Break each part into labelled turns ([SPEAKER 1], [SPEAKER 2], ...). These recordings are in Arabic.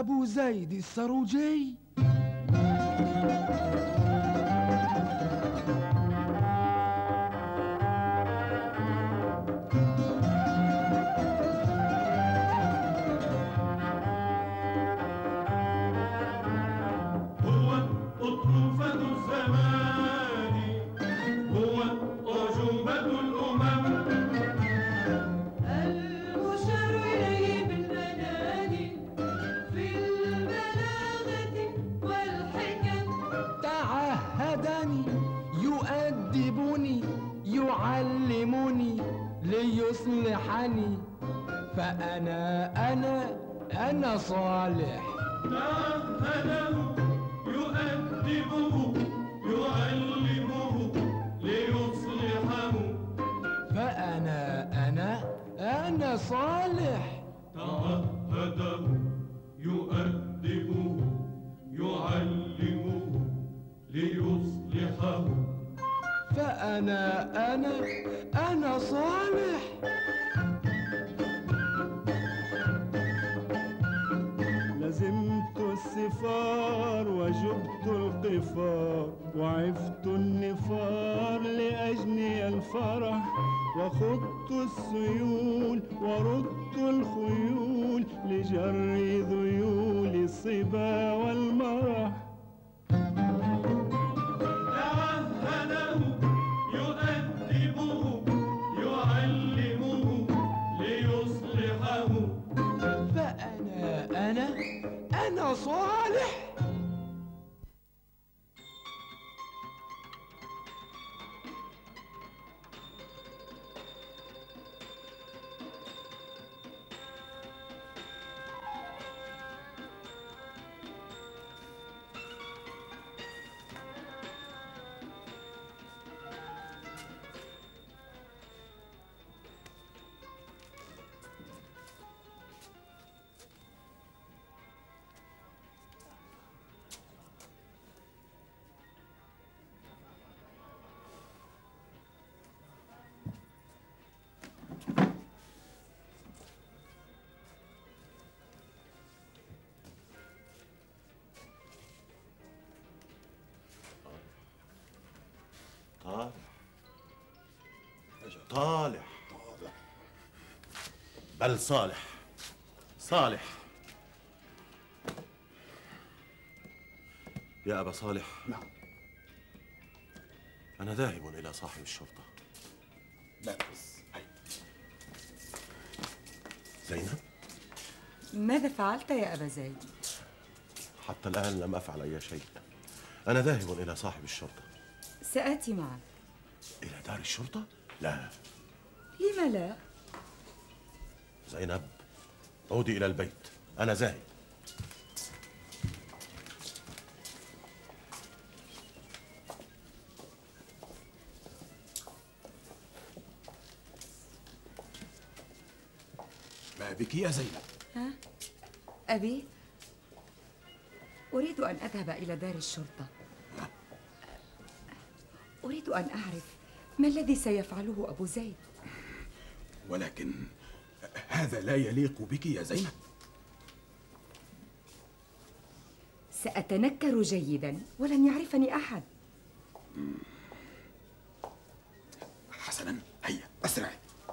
[SPEAKER 1] أبو زيد السروجي. يؤدبني يعلمني ليصلحني، فأنا صالح.
[SPEAKER 2] تعهده يؤدبه يعلمه ليصلحه،
[SPEAKER 1] فأنا صالح.
[SPEAKER 2] تعهده يؤدبه يعلمه ليصلحه،
[SPEAKER 1] فأنا صالح.
[SPEAKER 3] لزمت السفار وجبت القفار، وعفت النفار لأجني الفرح، وخضت السيول وردت الخيول لجر ذيول الصبا والمرح.
[SPEAKER 2] تعهده يؤدبه يعلمه ليصلحه،
[SPEAKER 1] فأنا صالح.
[SPEAKER 4] طالح بل صالح. يا أبا صالح.
[SPEAKER 5] نعم.
[SPEAKER 4] أنا ذاهب إلى صاحب الشرطة.
[SPEAKER 5] لا بس
[SPEAKER 4] زينب،
[SPEAKER 6] ماذا فعلت يا أبا زيد؟
[SPEAKER 4] حتى الآن لم أفعل أي شيء. أنا ذاهب إلى صاحب الشرطة.
[SPEAKER 6] سآتي معك.
[SPEAKER 4] إلى دار الشرطة؟ لا.
[SPEAKER 6] لم لا؟
[SPEAKER 4] زينب، عودي إلى البيت، أنا ذاهب.
[SPEAKER 5] ما بك يا زينب؟
[SPEAKER 6] ها؟ أبي؟ أريد أن أذهب إلى دار الشرطة. أريد أن أعرف ما الذي سيفعله أبو زيد.
[SPEAKER 5] ولكن هذا لا يليق بك يا زينب.
[SPEAKER 6] سأتنكر جيدا ولن يعرفني أحد.
[SPEAKER 5] حسنا، هيا أسرعي.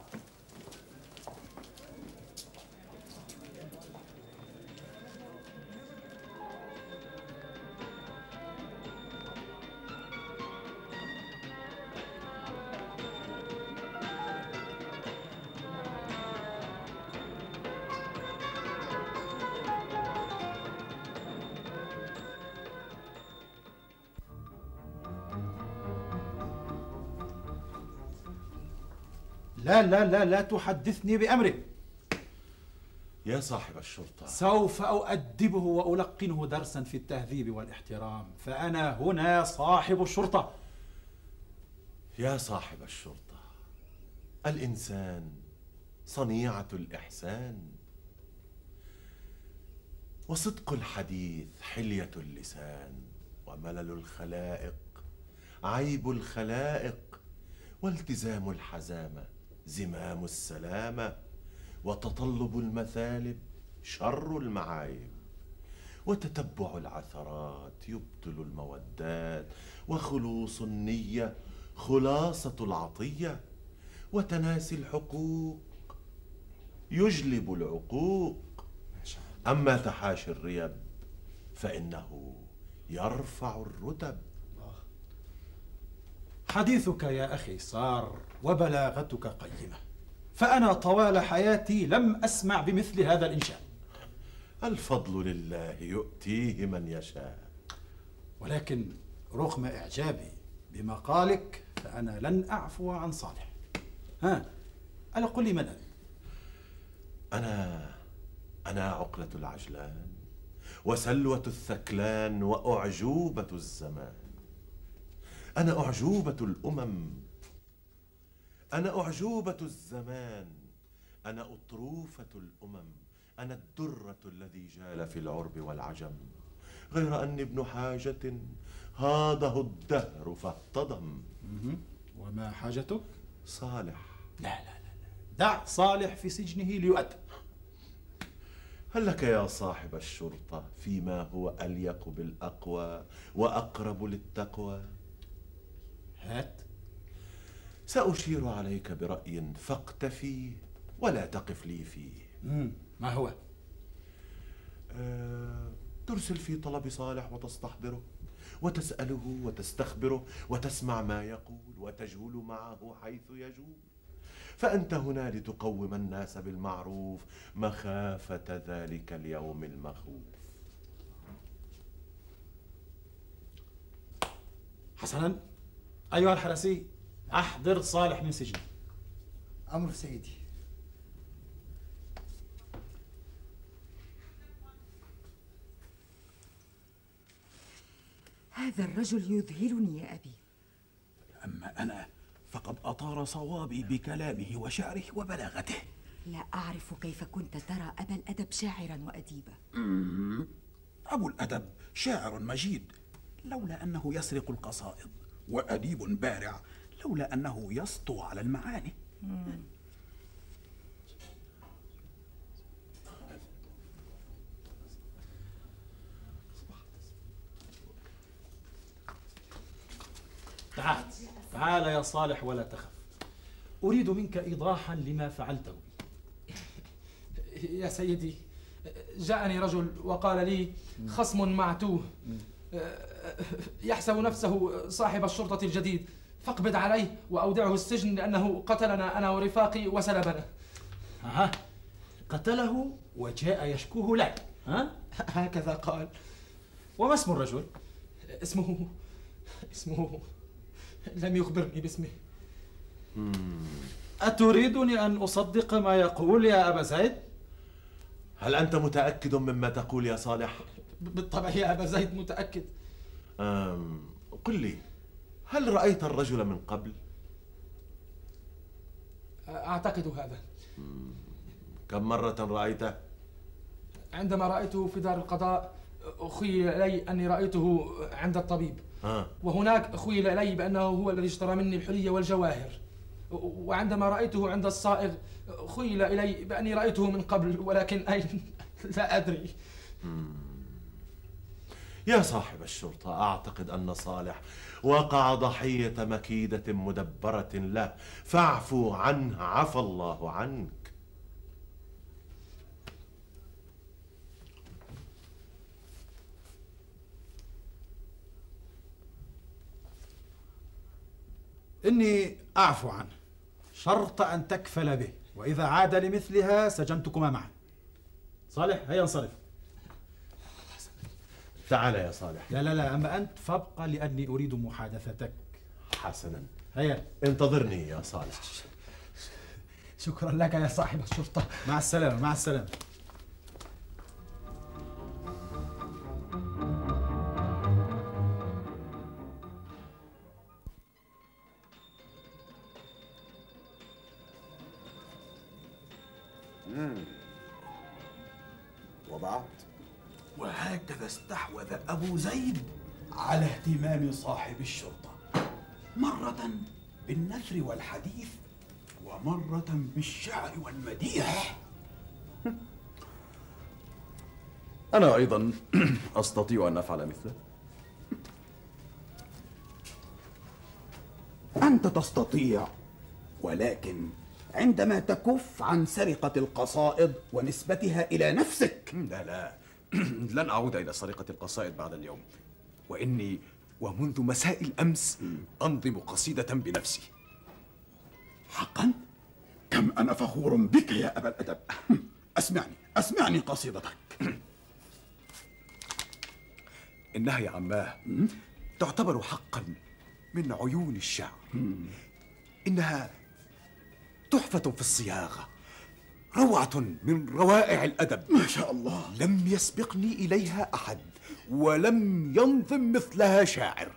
[SPEAKER 7] لا لا لا لا تحدثني بأمره.
[SPEAKER 4] يا صاحب الشرطة،
[SPEAKER 7] سوف أؤدبه وألقنه درسا في التهذيب والاحترام، فأنا هنا صاحب الشرطة.
[SPEAKER 4] يا صاحب الشرطة، الإنسان صنيعة الإحسان، وصدق الحديث حلية اللسان، وملل الخلائق عيب الخلائق، والتزام الحزامة زمام السلامة، وتطلب المثالب شر المعايب، وتتبع العثرات يبطل المودات، وخلوص النية خلاصة العطية، وتناسي الحقوق يجلب العقوق. أما تحاشي الريب فإنه يرفع الرتب.
[SPEAKER 7] حديثك يا أخي صار وبلاغتك قيمة، فأنا طوال حياتي لم أسمع بمثل هذا الإنشاء.
[SPEAKER 4] الفضل لله يؤتيه من يشاء.
[SPEAKER 7] ولكن رغم إعجابي بمقالك فأنا لن أعفو عن صالح. ألا قل لي من أنت؟
[SPEAKER 4] أنا عقلة العجلان وسلوة الثكلان وأعجوبة الزمان. أنا أعجوبة الأمم، أنا أعجوبة الزمان، أنا أطروفة الأمم، أنا الدرة الذي جال في العرب والعجم، غير أني ابن حاجة هاضه الدهر فاهتضم.
[SPEAKER 7] وما حاجتك؟
[SPEAKER 4] صالح.
[SPEAKER 7] لا، دع صالح في سجنه ليؤدب.
[SPEAKER 4] هل لك يا صاحب الشرطة فيما هو أليق بالأقوى وأقرب للتقوى؟
[SPEAKER 7] هات.
[SPEAKER 4] سأشير عليك برأي فاقتفيه ولا تقف لي فيه.
[SPEAKER 7] ما هو؟
[SPEAKER 4] ترسل في طلب صالح وتستحضره وتسأله وتستخبره وتسمع ما يقول وتجول معه حيث يجول، فأنت هنا لتقوم الناس بالمعروف مخافة ذلك اليوم المخوف.
[SPEAKER 7] حسنا أيها الحرسي، أحضر صالح من سجنه.
[SPEAKER 8] أمر سيدي.
[SPEAKER 6] هذا الرجل يذهلني يا أبي.
[SPEAKER 5] أما أنا فقد أطار صوابي بكلامه وشعره وبلاغته.
[SPEAKER 6] لا أعرف كيف كنت ترى أبا الأدب شاعرا وأديبا.
[SPEAKER 5] أبو الأدب شاعر مجيد لولا أنه يسرق القصائد، وأديب بارع لولا أنه يسطو على المعاني.
[SPEAKER 7] تعال يا صالح ولا تخف. أريد منك إيضاحا لما فعلته.
[SPEAKER 1] يا سيدي، جاءني رجل وقال لي خصم معتوه يحسب نفسه صاحب الشرطة الجديد، فاقبض عليه وأودعه السجن لأنه قتلنا أنا ورفاقي وسلبنا.
[SPEAKER 7] قتله وجاء يشكوه لك؟
[SPEAKER 1] هكذا قال.
[SPEAKER 7] وما اسم الرجل؟
[SPEAKER 1] اسمه لم يخبرني باسمه.
[SPEAKER 7] أتريدني أن أصدق ما يقول يا أبا زيد؟
[SPEAKER 4] هل أنت متأكد مما تقول يا صالح؟
[SPEAKER 1] بالطبع يا أبا زيد متأكد.
[SPEAKER 4] قل لي، هل رأيت الرجل من قبل؟
[SPEAKER 1] أعتقد هذا.
[SPEAKER 4] كم مرة رأيته؟
[SPEAKER 1] عندما رأيته في دار القضاء خيل إلي أني رأيته عند الطبيب، وهناك خيل إلي بأنه هو الذي اشترى مني الحلي والجواهر، وعندما رأيته عند الصائغ خيل إلي بأني رأيته من قبل، ولكن أين لا أدري.
[SPEAKER 4] يا صاحب الشرطة، أعتقد أن صالح وقع ضحية مكيدة مدبرة له، فاعفو عنه عفى الله عنك.
[SPEAKER 7] إني أعفو عنه شرط أن تكفل به، وإذا عاد لمثلها سجنتكما معا. صالح هيا انصرف.
[SPEAKER 4] تعال يا صالح.
[SPEAKER 7] لا، أما أنت فابقى لأني أريد محادثتك.
[SPEAKER 4] حسنا،
[SPEAKER 7] هيا
[SPEAKER 4] انتظرني يا صالح.
[SPEAKER 1] شكرا لك يا صاحب الشرطة.
[SPEAKER 7] مع السلامة. مع السلامة.
[SPEAKER 5] وبعد وهكذا استحوذ أبو زيد على اهتمام صاحب الشرطة، مرة بالنثر والحديث، ومرة بالشعر والمديح.
[SPEAKER 9] أنا أيضا أستطيع أن أفعل مثله.
[SPEAKER 5] أنت تستطيع، ولكن عندما تكف عن سرقة القصائد ونسبتها إلى نفسك.
[SPEAKER 9] لا لن أعود إلى سرقة القصائد بعد اليوم، وإني ومنذ مساء الأمس أنظم قصيدة بنفسي.
[SPEAKER 5] حقا؟ كم أنا فخور بك يا أبا الأدب. أسمعني قصيدتك.
[SPEAKER 9] إنها يا عماه تعتبر حقا من عيون الشعر. إنها تحفة في الصياغة، روعة من روائع الأدب.
[SPEAKER 5] ما شاء الله.
[SPEAKER 9] لم يسبقني إليها أحد، ولم ينظم مثلها شاعر.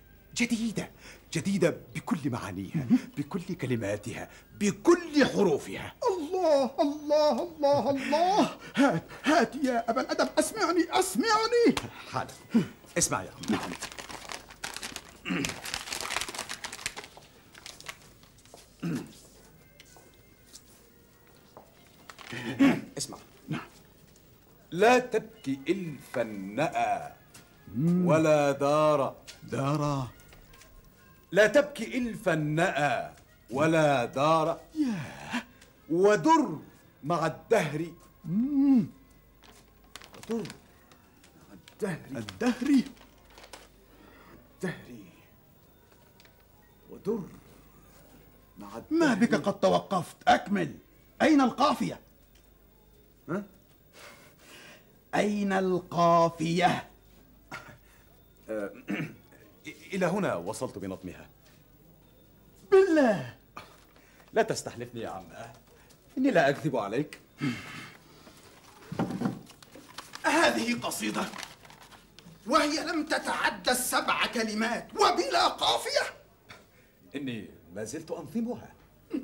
[SPEAKER 9] جديدة بكل معانيها، بكل كلماتها، بكل حروفها.
[SPEAKER 5] الله الله الله الله. هات يا أبا الأدب، أسمعني.
[SPEAKER 9] حاضر، اسمع يا عم.
[SPEAKER 5] نعم.
[SPEAKER 9] اسمع. نعم. لا تبكي إلف النأى ولا دار. لا تبكي إلف النأى ولا دار. ودر مع الدهر. ودر مع الدهر. ودر مع الدهر.
[SPEAKER 5] ما بك قد توقفت؟ أكمل. أين القافية؟
[SPEAKER 9] ها؟
[SPEAKER 5] أين القافية؟
[SPEAKER 9] إلى هنا وصلت بنظمها.
[SPEAKER 5] بالله
[SPEAKER 9] لا تستحلفني يا عم، إني لا أكذب عليك.
[SPEAKER 5] هذه قصيدة وهي لم تتعدى 7 كلمات وبلا قافية.
[SPEAKER 9] إني ما زلت أنظمها.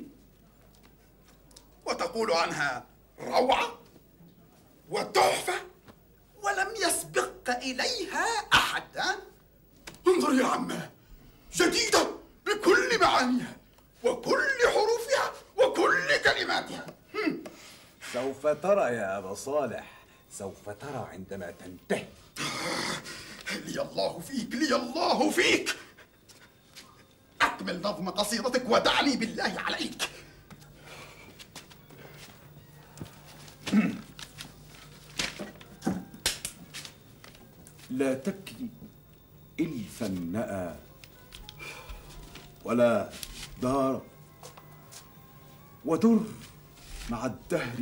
[SPEAKER 5] وتقول عنها روعة وتحفة ولم يسبق إليها أحد. انظر يا عماه، جديدة بكل معانيها وكل حروفها وكل كلماتها.
[SPEAKER 9] سوف ترى يا أبا صالح، سوف ترى عندما تنتهي.
[SPEAKER 5] لي الله فيك. أكمل نظم قصيدتك ودعني بالله عليك.
[SPEAKER 9] لا تبكي إلف النأى ولا دار. ودر مع الدهر.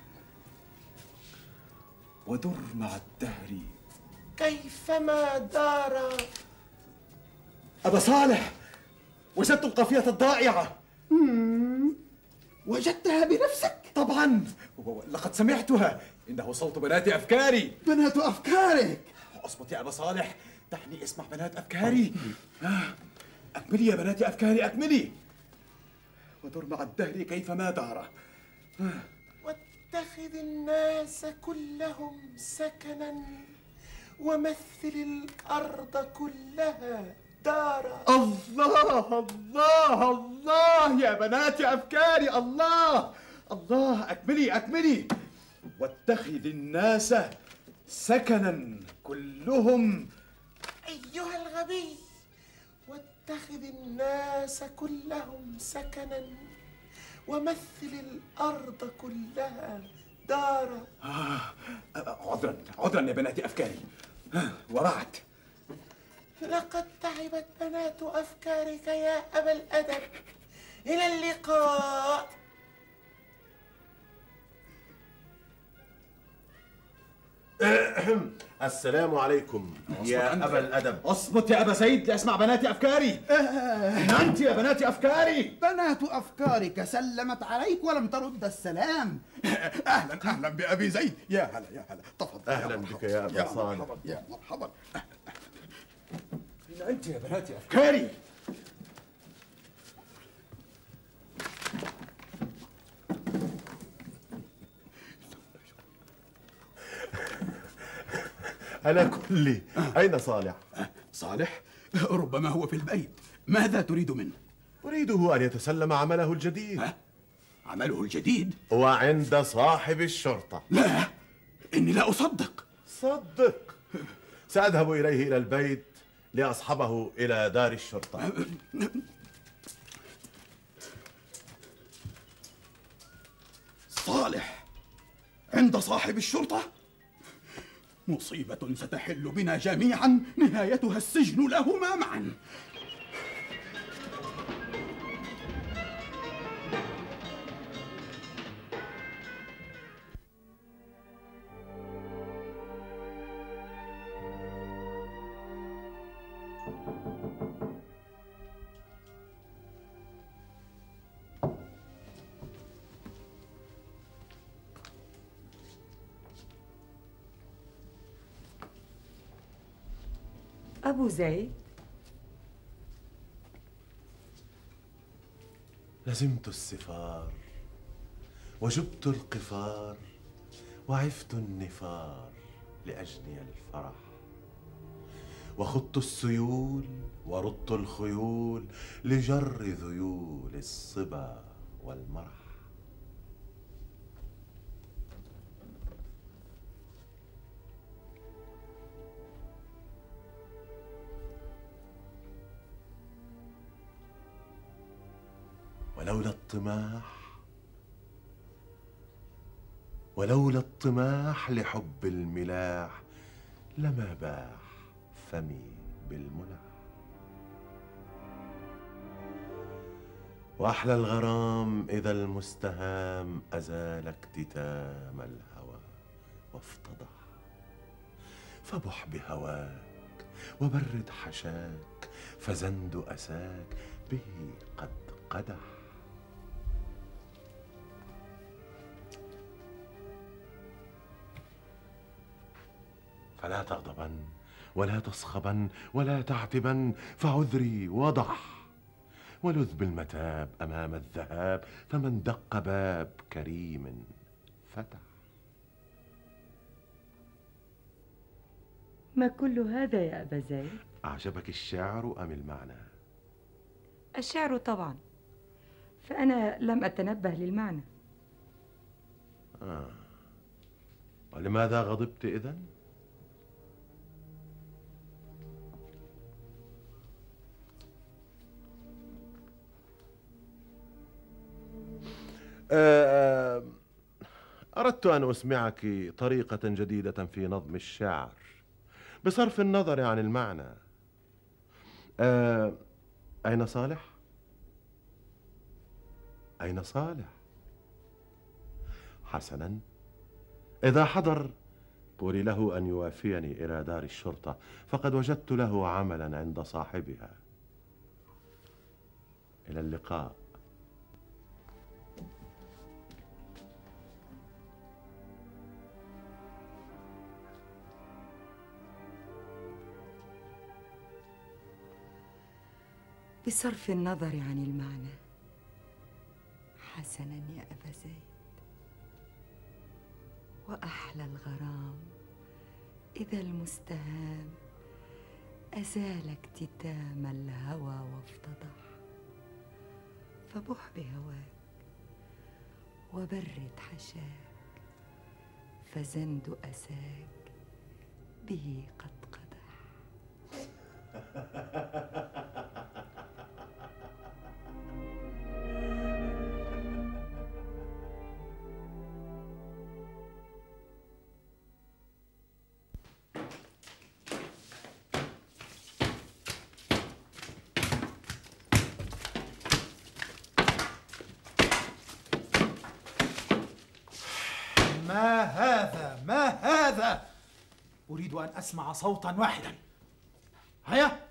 [SPEAKER 9] كيفما دار. أبا صالح، وجدت القافية الضائعة.
[SPEAKER 5] وجدتها بنفسك؟
[SPEAKER 9] طبعا، لقد سمعتها. إنه صوت بنات أفكاري.
[SPEAKER 5] بنات أفكارك؟
[SPEAKER 9] اصمت يا أبا صالح، دعني اسمع بنات أفكاري. أكملي يا بنات أفكاري، أكملي. ودر مع الدهر كيفما دار. واتخذ الناس كلهم سكنا ومثل الأرض كلها دارا. الله يا بنات أفكاري، الله. أكملي. واتخذ الناس سكنا كلهم. أيها الغبي، واتخذ الناس كلهم سكنا ومثل الأرض كلها دارا. عذرا يا بنات أفكاري. وبعد، لقد تعبت بنات أفكارك يا أبا الأدب. إلى اللقاء.
[SPEAKER 4] السلام عليكم يا أبا الأدب.
[SPEAKER 9] اصمت يا أبا سيد لأسمع بنات أفكاري. أنت يا بنات أفكاري.
[SPEAKER 5] بنات أفكارك سلمت عليك ولم ترد السلام. أهلا بأبي زيد. يا هلا تفضل.
[SPEAKER 4] أهلا بك يا أبا صالح.
[SPEAKER 5] يا مرحبا.
[SPEAKER 9] أين أنت يا بنات أفكاري؟
[SPEAKER 4] أنا كلي. أين صالح؟
[SPEAKER 5] صالح؟ ربما هو في البيت. ماذا تريد منه؟
[SPEAKER 4] أريده أن يتسلم عمله الجديد.
[SPEAKER 5] عمله الجديد؟
[SPEAKER 4] وعند صاحب الشرطة.
[SPEAKER 5] لا، إني لا أصدق.
[SPEAKER 4] صدق. سأذهب إليه إلى البيت لأصحبه إلى دار الشرطة.
[SPEAKER 5] صالح عند صاحب الشرطة؟ مصيبة ستحل بنا جميعا نهايتها السجن لهما معا.
[SPEAKER 6] أبو زيد،
[SPEAKER 4] لزمت السفار وجبت القفار وعفت النفار لأجني الفرح، وخضت السيول ورضت الخيول لجر ذيول الصبا والمرح. ولولا الطماح لحب الملاح لما باح فمي بالملح. وأحلى الغرام إذا المستهام أزال اكتتام الهوى وافتضح. فبح بهواك وبرد حشاك فزند أساك به قد قدح. فلا تغضبن ولا تصخبن ولا تعتبن فعذري وضح. ولذ بالمتاب أمام الذهاب فمن دق باب كريم فتح.
[SPEAKER 6] ما كل هذا يا أبا زيد؟
[SPEAKER 4] أعجبك الشعر أم المعنى؟
[SPEAKER 6] الشعر طبعا، فأنا لم أتنبه للمعنى.
[SPEAKER 4] ولماذا غضبت إذن؟ أردت أن أسمعك طريقة جديدة في نظم الشعر بصرف النظر عن المعنى. أين صالح؟ أين صالح؟ حسنا، إذا حضر قولي له أن يوافيني إلى دار الشرطة، فقد وجدت له عملا عند صاحبها. إلى اللقاء.
[SPEAKER 6] بصرف النظر عن المعنى. حسنا يا أبا زيد. وأحلى الغرام إذا المستهام أزال اكتتام الهوى وافتضح. فبح بهواك وبرد حشاك فزند أساك به قد قدح.
[SPEAKER 7] ما هذا؟ ما هذا؟ أريد أن أسمع صوتا واحدا. هيا.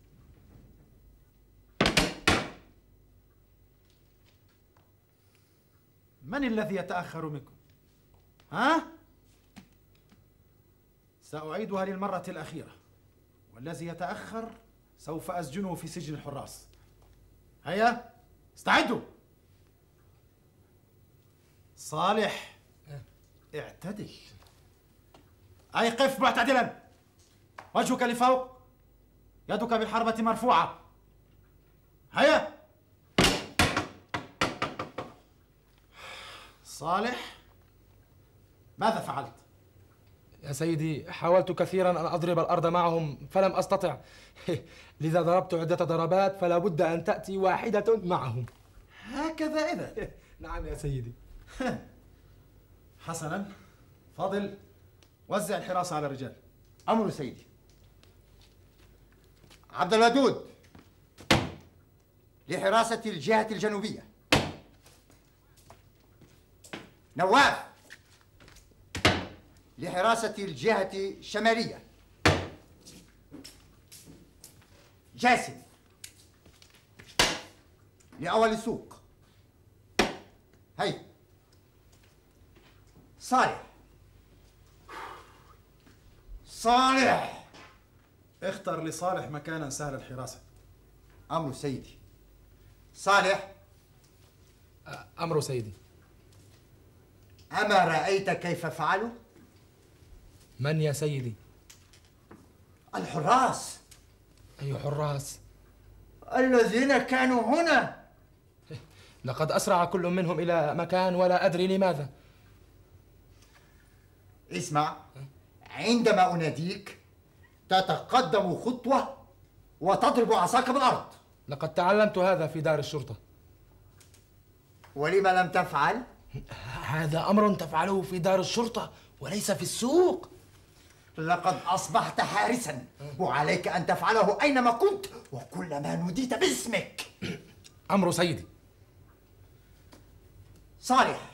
[SPEAKER 7] من الذي يتأخر منكم؟ ها؟ سأعيدها للمرة الأخيرة، والذي يتأخر سوف أسجنه في سجن الحراس. هيا استعدوا. صالح، اعتدل. أيقف معتدلا، وجهك لفوق، يدك بالحربة مرفوعة. هيا. صالح، ماذا فعلت؟
[SPEAKER 1] يا سيدي حاولت كثيرا أن أضرب الأرض معهم فلم أستطع. لذا ضربت عدة ضربات فلا بد أن تأتي واحدة معهم.
[SPEAKER 7] هكذا إذا؟
[SPEAKER 1] نعم يا سيدي.
[SPEAKER 7] حسنا، فاضل وزع الحراسة على الرجال.
[SPEAKER 8] أمر سيدي. عبد الودود لحراسة الجهة الجنوبية. نواف لحراسة الجهة الشمالية. جاسم لأول السوق. هي صالح
[SPEAKER 7] اختر لصالح مكانا سهل الحراسة.
[SPEAKER 8] أمر سيدي. صالح.
[SPEAKER 1] أمر سيدي.
[SPEAKER 8] أما رأيت كيف فعلوا؟
[SPEAKER 1] من يا سيدي؟
[SPEAKER 8] الحراس.
[SPEAKER 1] أي حراس؟
[SPEAKER 8] الذين كانوا هنا.
[SPEAKER 1] لقد أسرع كل منهم إلى مكان ولا أدري لماذا.
[SPEAKER 8] اسمع، عندما أناديك تتقدم خطوة وتضرب عصاك بالأرض.
[SPEAKER 1] لقد تعلمت هذا في دار الشرطة.
[SPEAKER 8] ولما لم تفعل؟
[SPEAKER 1] هذا أمر تفعله في دار الشرطة وليس في السوق.
[SPEAKER 8] لقد أصبحت حارسا وعليك أن تفعله أينما كنت وكلما نوديت باسمك.
[SPEAKER 1] أمر سيدي.
[SPEAKER 8] صالح.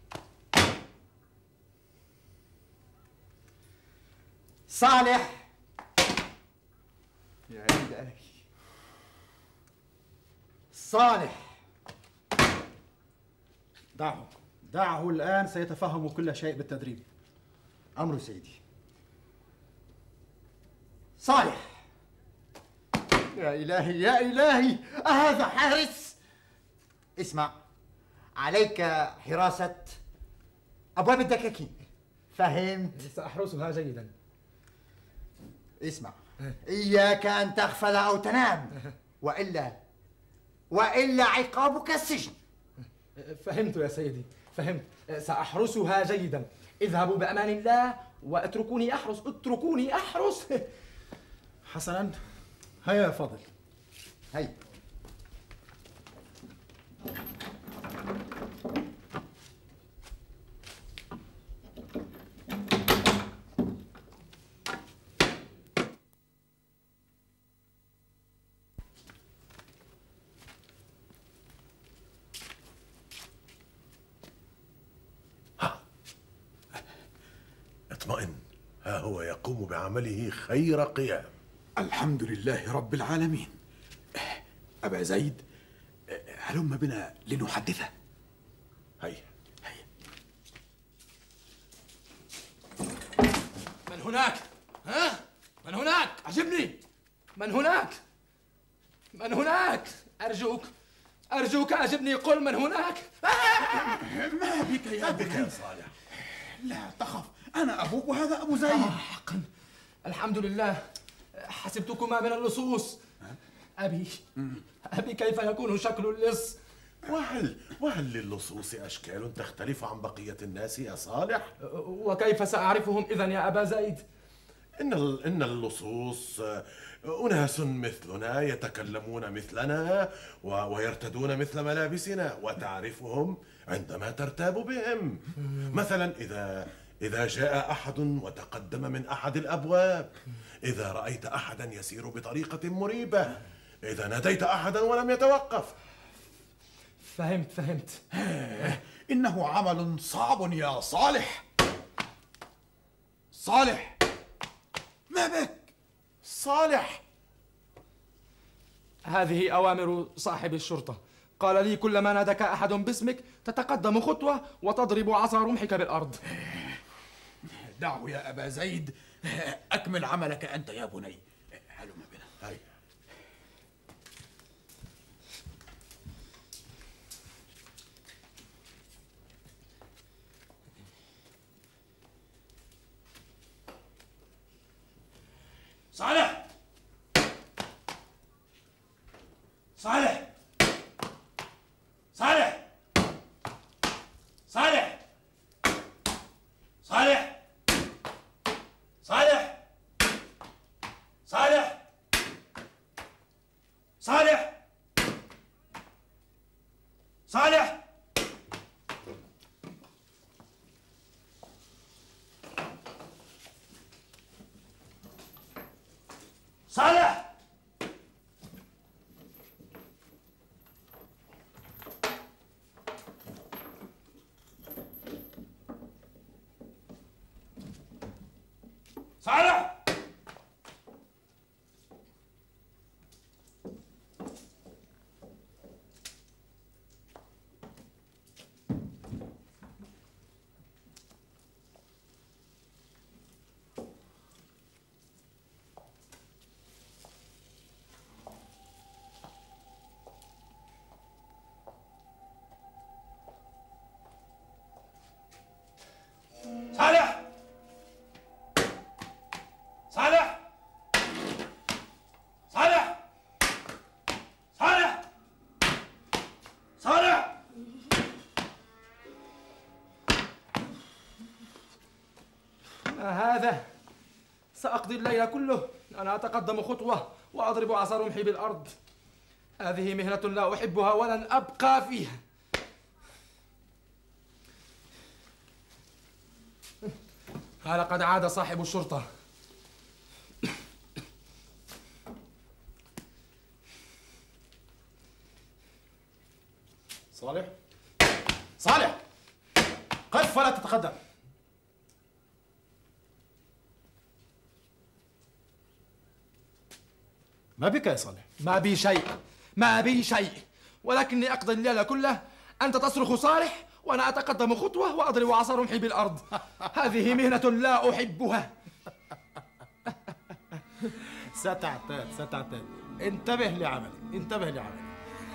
[SPEAKER 8] صالح. يا إلهي. صالح.
[SPEAKER 7] دعه الآن، سيتفهم كل شيء بالتدريب.
[SPEAKER 8] أمر سيدي. صالح. يا إلهي يا إلهي، أهذا حارس؟ اسمع، عليك حراسة أبواب الدكاكين. فهمت؟
[SPEAKER 1] سأحرسها جيدا.
[SPEAKER 8] اسمع، إياك أن تغفل أو تنام، وإلا عقابك السجن.
[SPEAKER 1] فهمت يا سيدي، فهمت. سأحرسها جيدا. اذهبوا بأمان الله واتركوني أحرس، اتركوني أحرس.
[SPEAKER 7] حسنا، هيا يا فاضل.
[SPEAKER 8] هيا.
[SPEAKER 4] اطمئن، ها هو يقوم بعمله خير قيام.
[SPEAKER 5] الحمد لله رب العالمين. أبا زيد، هلم بنا لنحدثه.
[SPEAKER 4] هيا.
[SPEAKER 1] من هناك؟ ها؟ من هناك؟ عجبني. من هناك؟ من هناك؟ أرجوك أجبني، قل من هناك؟
[SPEAKER 5] ما بك يا
[SPEAKER 4] بك يا صالح؟
[SPEAKER 5] لا تخف، أنا أبوك وهذا أبو زيد.
[SPEAKER 1] حقا الحمد لله، حسبتكما من اللصوص. أبي كيف يكون شكل اللص؟
[SPEAKER 4] وهل للصوص أشكال تختلف عن بقية الناس يا صالح؟
[SPEAKER 1] وكيف سأعرفهم إذن يا أبا زيد؟
[SPEAKER 4] إن اللصوص أناس مثلنا يتكلمون مثلنا ويرتدون مثل ملابسنا، وتعرفهم عندما ترتاب بهم. مثلا إذا جاء أحد وتقدم من أحد الأبواب، إذا رأيت أحدا يسير بطريقة مريبة، إذا ناديت أحدا ولم يتوقف.
[SPEAKER 1] فهمت.
[SPEAKER 5] إنه عمل صعب يا صالح. صالح، ما بك؟
[SPEAKER 4] صالح،
[SPEAKER 1] هذه أوامر صاحب الشرطة. قال لي كلما نادك أحد باسمك تتقدم خطوة وتضرب عصا رمحك بالأرض.
[SPEAKER 5] دعه يا أبا زيد، أكمل عملك أنت يا بني. هلم بنا.
[SPEAKER 4] هيا.
[SPEAKER 5] صالح، صالح، صالح، صالح، صالح،
[SPEAKER 10] صالح! صالح! صالح! صالح! صالح! صالح! صالح!
[SPEAKER 1] ما هذا؟ سأقضي الليل كله أنا أتقدم خطوة وأضرب عصا رمحي بالأرض. هذه مهنة لا أحبها ولن أبقى فيها. ها لقد عاد صاحب الشرطة.
[SPEAKER 7] صالح، صالح، قف ولا تتقدم. ما بك يا صالح؟
[SPEAKER 1] ما بي شيء، ما بي شيء، ولكني أقضي الليل كله. أنت تصرخ صالح وأنا أتقدم خطوة وأضرب عصا رمحي بالأرض. هذه مهنة لا أحبها.
[SPEAKER 7] ستعتاد ستعتاد. انتبه لعملك، انتبه لعملك.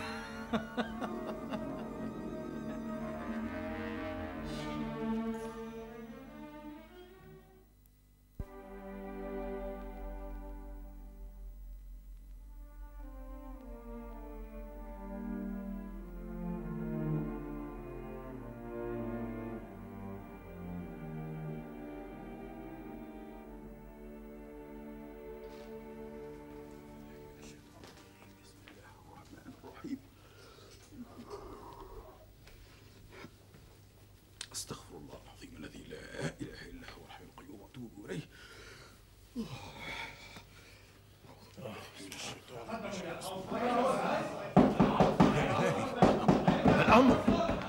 [SPEAKER 5] استغفر الله العظيم الذي لا اله الا هو الحي القيوم واتوب اليه.
[SPEAKER 4] الامر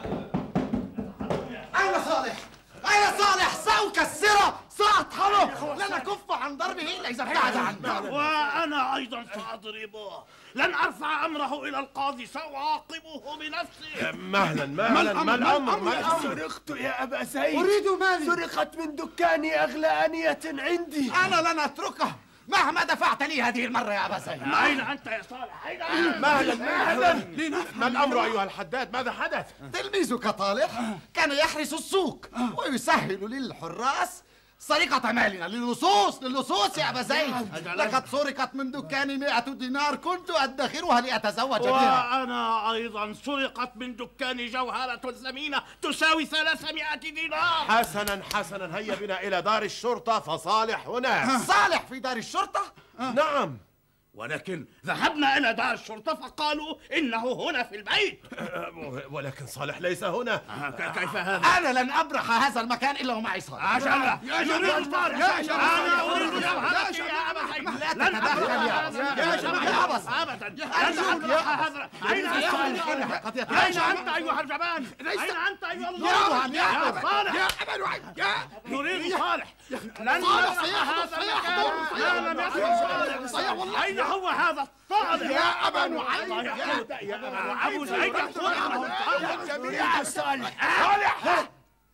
[SPEAKER 8] أين صالح؟ أين صالح؟ سأكسره، سأطحنه، لن أكف عن ضربه إلا إذا ابتعد عني.
[SPEAKER 10] وأنا أيضا سأضربه، لن أرفع أمره إلى القاضي، سأعاقبه بنفسي.
[SPEAKER 4] مهلا مهلا، ما الامر؟ ما الامر؟
[SPEAKER 9] سرقت يا ابا زيد.
[SPEAKER 8] أريد مالي.
[SPEAKER 9] سرقت من دكاني اغلى انية عندي.
[SPEAKER 8] أنا لن أتركه مهما دفعت لي هذه المرة يا أبا زيد.
[SPEAKER 10] أين أنت يا صالح؟ أين أنت؟
[SPEAKER 4] مهلا مهلا، ما الامر ايها الحداد؟ ماذا حدث؟
[SPEAKER 8] تلميذك طالح كان يحرس السوق ويسهل للحراس سرقة مالنا للصوص يا أبا زيد. لقد سرقت من دكاني 100 دينار كنت أدخرها لأتزوج بها.
[SPEAKER 10] وأنا أيضا سرقت من دكاني جوهرة ثمينة تساوي 300 دينار.
[SPEAKER 4] حسنا حسنا، هيا بنا إلى دار الشرطة، فصالح هنا.
[SPEAKER 8] صالح في دار الشرطة؟
[SPEAKER 4] نعم،
[SPEAKER 10] ولكن ذهبنا إلى دار الشرطة فقالوا إنه هنا في البيت.
[SPEAKER 4] ولكن صالح ليس هنا.
[SPEAKER 10] كيف هذا؟
[SPEAKER 8] أنا لن أبرح هذا المكان إلا ومعي صالح.
[SPEAKER 10] عشان أريد صالح، أنا أريد جوهرتي يا أبا زيد.
[SPEAKER 8] لا تتدخل يا
[SPEAKER 10] أبدا أبدا، لن أبرح هذا. أين أنت أيها الجبان؟ أين أنت أيها الله؟ يا صالح، نريد صالح، لن نبرح هذا المكان ما لم يكن صالح. أين هو هذا الصالح؟
[SPEAKER 8] يا أبا نعيم،
[SPEAKER 10] يا أبو زيد يقول أنه
[SPEAKER 9] يا صالح.
[SPEAKER 10] صالح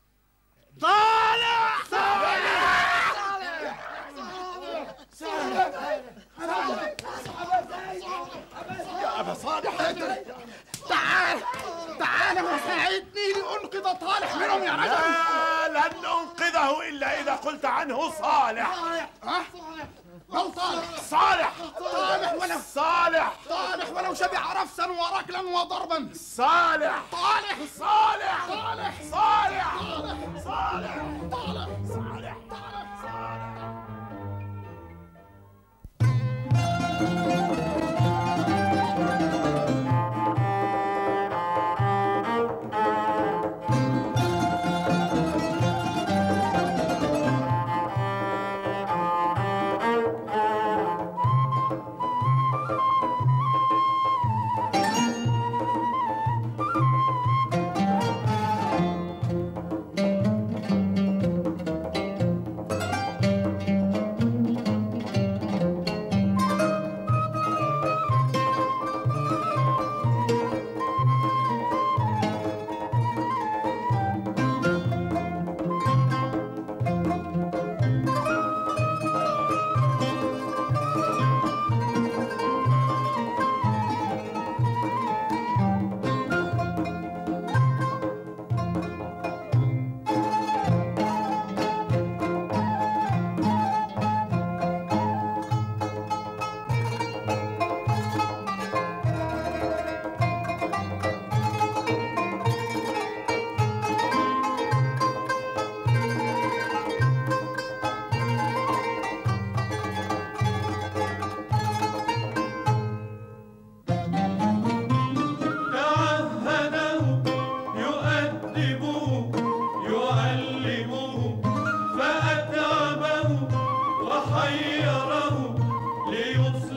[SPEAKER 10] صالح
[SPEAKER 4] يا أبا صالح،
[SPEAKER 8] تعال وساعدني لأنقذ صالح منهم يا رجل.
[SPEAKER 4] لن أنقذه إلا إذا قلت عنه صالح.
[SPEAKER 8] بل صالح
[SPEAKER 4] صالح
[SPEAKER 8] صالح ولو شبع رفسا وركلا وضربا.
[SPEAKER 4] صالح
[SPEAKER 8] صالح
[SPEAKER 4] صالح
[SPEAKER 8] صالح
[SPEAKER 4] صالح
[SPEAKER 8] صالح
[SPEAKER 4] صالح.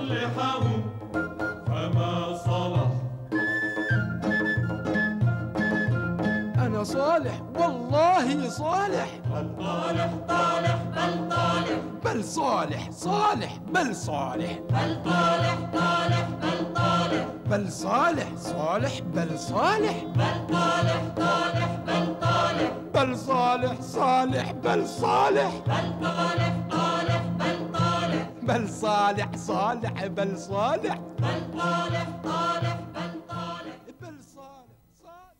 [SPEAKER 2] ليصلحه فما صلح.
[SPEAKER 1] أنا صالح والله صالح.
[SPEAKER 2] بل طالح طالح بل طالح.
[SPEAKER 1] بل صالح صالح بل صالح.
[SPEAKER 2] بل طالح طالح بل طالح.
[SPEAKER 1] بل صالح صالح بل صالح.
[SPEAKER 2] بل طالح طالح بل طالح.
[SPEAKER 1] بل صالح صالح بل صالح.
[SPEAKER 2] بل طالح طالح بل طالح.
[SPEAKER 1] بل صالح صالح بل صالح.
[SPEAKER 2] بل طالح طالح بل طالح.
[SPEAKER 1] بل صالح صالح.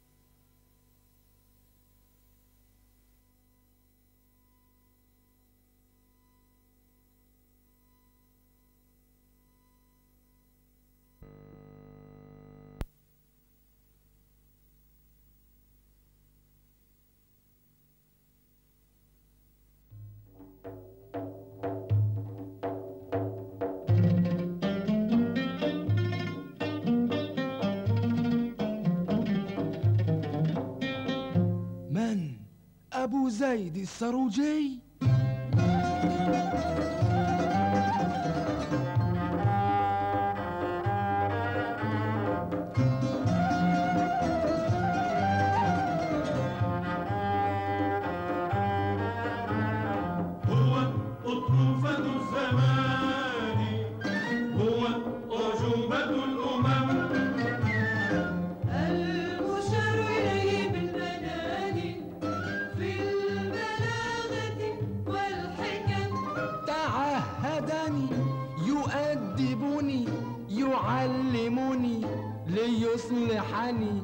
[SPEAKER 1] من؟ أبو زيد السروجي؟
[SPEAKER 2] هو أطروفة الزمان، هو أعجوبة الأمم،
[SPEAKER 11] المشار إليه بالبنان في البلاغة والحكم.
[SPEAKER 1] تعهدني يؤدبني يعلمني ليصلحني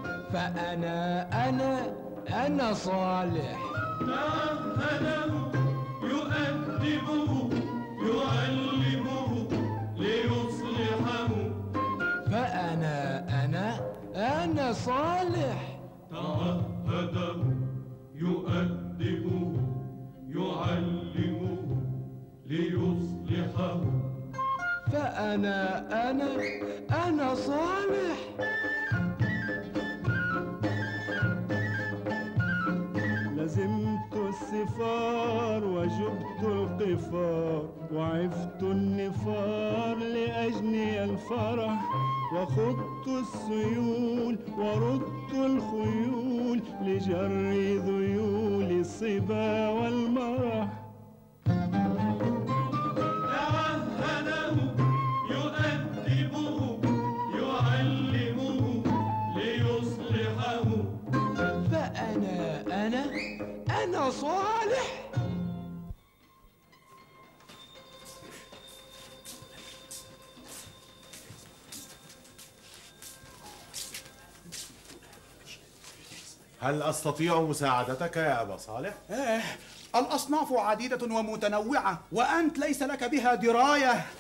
[SPEAKER 1] فأنا صالح.
[SPEAKER 2] تعهده يؤدبه يعلمه ليصلحه
[SPEAKER 1] فأنا صالح.
[SPEAKER 2] تعهده يؤدبه يعلمه ليصلحه
[SPEAKER 1] فأنا صالح.
[SPEAKER 3] لزمت السفار وجبت القفار وعفت النفار لأجني الفرح وخضت السيول وردت الخيول لجر ذيول الصبا والمرح.
[SPEAKER 2] تعهده يؤدبه يعلمه ليصلحه
[SPEAKER 1] فأنا صالح.
[SPEAKER 4] هل أستطيع مساعدتك يا أبا صالح؟
[SPEAKER 5] الأصناف عديدة ومتنوعة وأنت ليس لك بها دراية.